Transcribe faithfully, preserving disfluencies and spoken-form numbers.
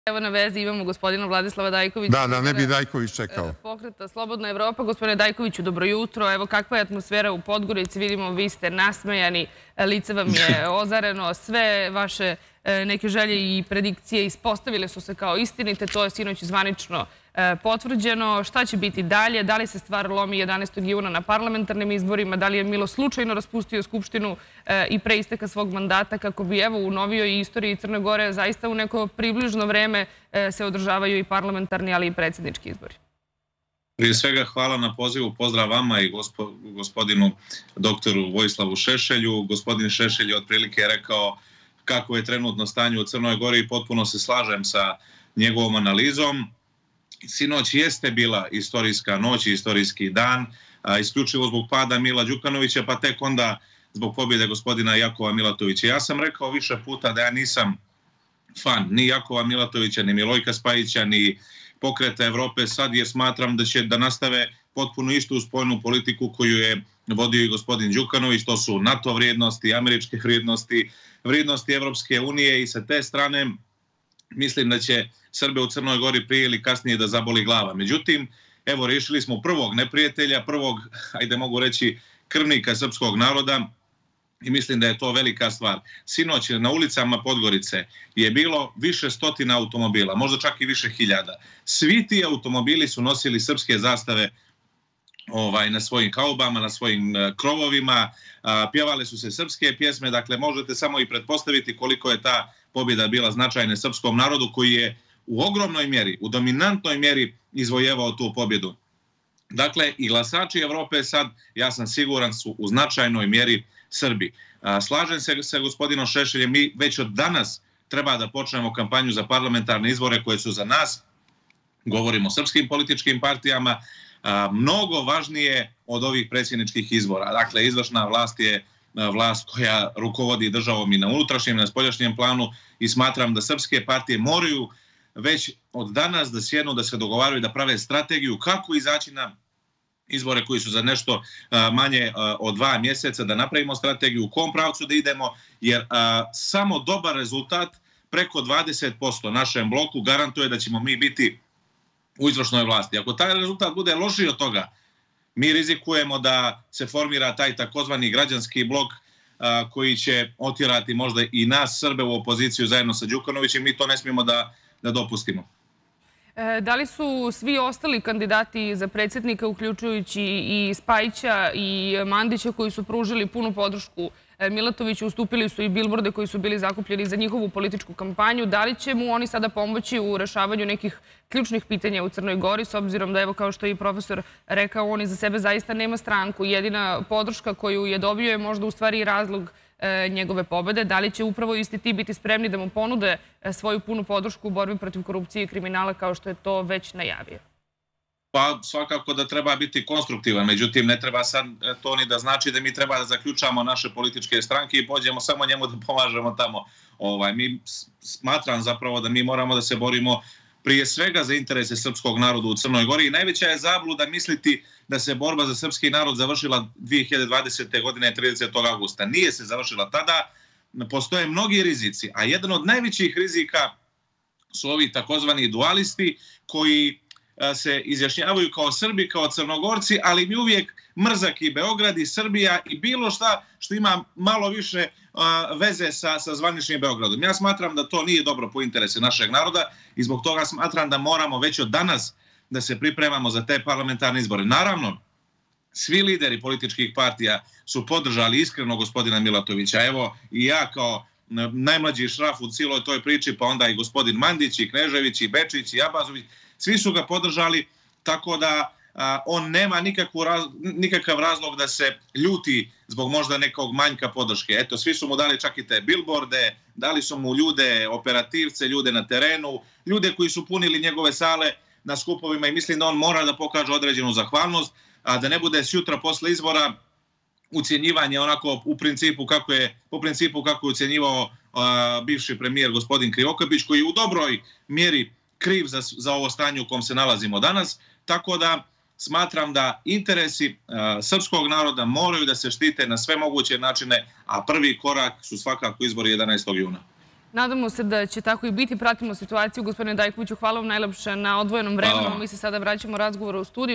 Evo na vezi imamo gospodina Vladislava Dajkovića. Da, da, ne bi Dajković čekao. Pokreta Slobodna Evropa. Gospodine Dajkoviću, dobro jutro. Evo kakva je atmosfera u Podgorici. Vidimo, vi ste nasmejani, lice vam je ozareno. Sve vaše neke želje i predikcije ispostavile su se kao istinite. To je sinoć zvanično potvrđeno. Šta će biti dalje? Da li se stvar lomi jedanaestog juna na parlamentarnim izborima? Da li je Milo slučajno raspustio Skupštinu i pre isteka svog mandata kako bi evo u novijoj istoriji Crne Gore zaista u neko približno vreme se održavaju i parlamentarni, ali i predsjednički izbori? Prije svega hvala na pozivu, pozdrav vama i gospodinu doktoru Vojislavu Šešelju. Gospodin Šešelj je otprilike rekao kako je trenutno stanje u Crnoj Gori i potpuno se slažem sa njegovom analizom. Sinoć jeste bila istorijska noć i istorijski dan, isključivo zbog pada Mila Đukanovića, pa tek onda zbog pobjede gospodina Jakova Milatovića. Ja sam rekao više puta da ja nisam fan ni Jakova Milatovića, ni Milojka Spajića, ni Pokreta Evrope sad, jer smatram da će da nastave potpuno istu spoljnu politiku koju je vodio i gospodin Đukanović. To su NATO vrijednosti, američke vrijednosti, vrijednosti Evropske unije i sa te strane mislim da će Srbe u Crnoj Gori prije ili kasnije da zaboli glava. Međutim, evo, riješili smo prvog neprijatelja, prvog, ajde mogu reći, krvnika srpskog naroda i mislim da je to velika stvar. Sinoć na ulicama Podgorice je bilo više stotina automobila, možda čak i više hiljada. Svi ti automobili su nosili srpske zastave ovaj, na svojim kaubama, na svojim krovovima, pjevale su se srpske pjesme, dakle možete samo i pretpostaviti koliko je ta pobjeda bila značajna srpskom narodu koji je u ogromnoj mjeri, u dominantnoj mjeri izvojevao tu pobjedu. Dakle, i glasači Evrope sad, ja sam siguran, su u značajnoj mjeri Srbi. Slažem se sa gospodinom Šešeljem, mi već od danas treba da počnemo kampanju za parlamentarne izbore koje su za nas, govorimo o srpskim političkim partijama, mnogo važnije od ovih predsjedničkih izbora. Dakle, izvršna vlast je vlast koja rukovodi državom i na unutrašnjem i na spoljašnjem planu i smatram da srpske partije moraju već od danas da sjednu, da se dogovaraju, da prave strategiju kako izaći na izbore koji su za nešto manje od dva mjeseca, da napravimo strategiju u kom pravcu da idemo, jer samo dobar rezultat preko dvadeset posto našem bloku garantuje da ćemo mi biti u izvršnoj vlasti. Ako taj rezultat bude lošiji od toga, mi rizikujemo da se formira taj takozvani građanski blok koji će otjerati možda i nas Srbe u opoziciju zajedno sa Đukanovićem. Mi to ne smijemo da, da dopustimo. Da li su svi ostali kandidati za predsjednika, uključujući i Spajića i Mandića, koji su pružili punu podršku Milatoviću, ustupili su i bilborde koji su bili zakupljeni za njihovu političku kampanju? Da li će mu oni sada pomoći u rešavanju nekih ključnih pitanja u Crnoj Gori, s obzirom da, evo, kao što je i profesor rekao, on iza sebe zaista nema stranku. Jedina podrška koju je dobio je možda u stvari i razlog njegove pobede. Da li će upravo isti ti biti spremni da mu ponude svoju punu podršku u borbi protiv korupcije i kriminala, kao što je to već najavio? Pa svakako da treba biti konstruktivan, međutim ne treba sad to ni da znači da mi treba da zaključamo naše političke stranke i pođemo samo njemu da pomažemo tamo. Ovaj, mi smatram zapravo da mi moramo da se borimo prije svega za interese srpskog naroda u Crnoj Gori i najveća je zabluda misliti da se borba za srpski narod završila dvije hiljade dvadesete. godine tridesetog avgusta. Nije se završila tada, postoje mnogi rizici, a jedan od najvećih rizika su ovi takozvani dualisti koji se izjašnjavaju kao Srbi, kao Crnogorci, ali mi uvijek mrzak i Beograd i Srbija i bilo šta što ima malo više veze sa, sa zvaničnim Beogradom. Ja smatram da to nije dobro po interese našeg naroda i zbog toga smatram da moramo već od danas da se pripremamo za te parlamentarne izbore. Naravno, svi lideri političkih partija su podržali iskreno gospodina Milatovića. Evo i ja kao najmlađi šraf u cijeloj toj priči, pa onda i gospodin Mandić, i Knežević, i Bečić, i Abazović, svi su ga podržali, tako da a, on nema nikakvu raz, nikakav razlog da se ljuti zbog možda nekog manjka podrške. Eto, svi su mu dali čak i te bilborde, dali su mu ljude, operativce, ljude na terenu, ljude koji su punili njegove sale na skupovima i mislim da on mora da pokaže određenu zahvalnost, a da ne bude sutra posle izbora ucjenjivanje onako u principu kako je, po principu kako je ucjenjivao a, bivši premijer gospodin Krivokapić, koji je u dobroj mjeri kriv za, za ovo stanje u kom se nalazimo danas, tako da smatram da interesi uh, srpskog naroda moraju da se štite na sve moguće načine, a prvi korak su svakako izbori jedanaestog juna. Nadamo se da će tako i biti. Pratimo situaciju. Gospodine Dajkoviću, hvala vam najlepše na odvojenom vremenu. Mi se sada vraćamo razgovoru u studiju.